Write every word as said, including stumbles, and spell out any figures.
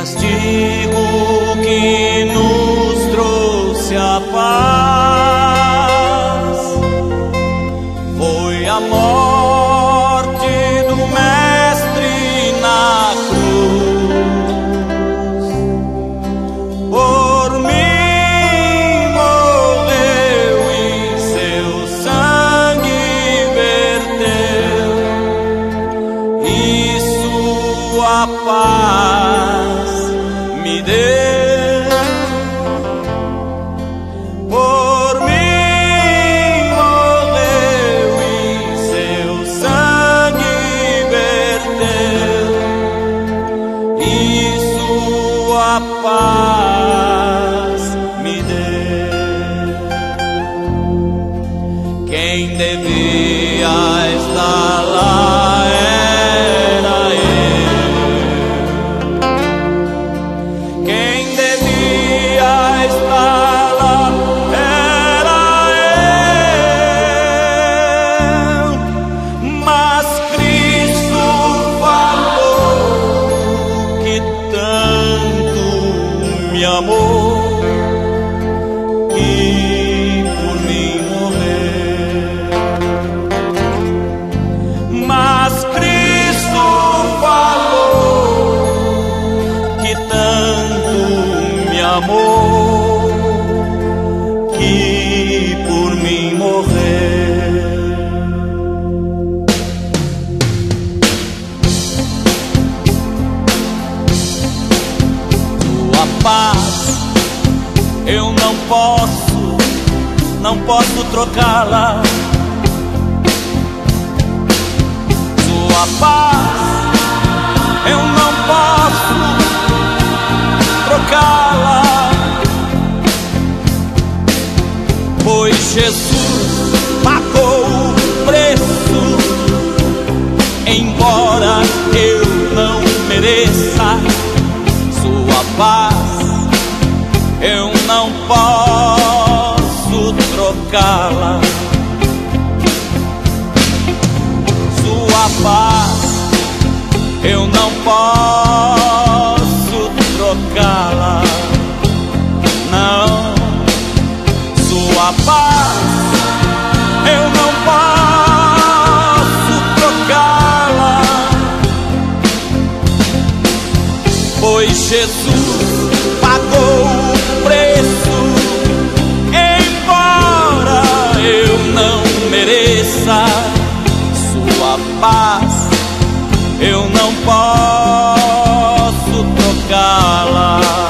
castigo que nos trouxe a paz foi a morte do Mestre na cruz. Por mim morreu e seu sangue verteu, e sua paz me deu. Por mim morreu e seu sangue verteu, e sua paz me deu. Quem devia estar lá era eu. Quem devia estar lá era eu. Mas Cristo falou que tanto me amou, que por mim morreu. Mas Cristo falou que tanto me amou, que por mim morreu. Tua paz eu não posso, não posso trocá-la. Sua paz eu não posso trocá-la, pois Jesus pagou o preço, embora eu não mereça. Sua paz eu não posso trocá-la. Sua paz eu não posso trocá-la, não. Sua paz eu não posso trocá-la, pois Jesus pagou o preço, embora eu não mereça. Sua paz eu não posso trocá-la.